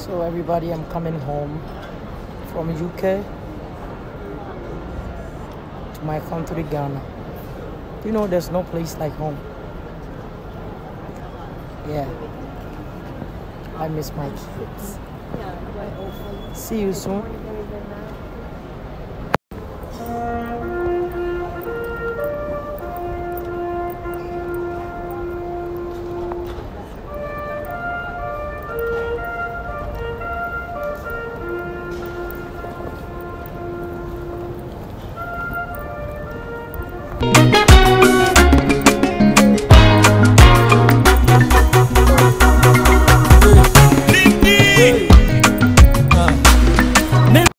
So everybody, I'm coming home from UK to my country, Ghana. You know, there's no place like home. Yeah, I miss my kids. See you soon.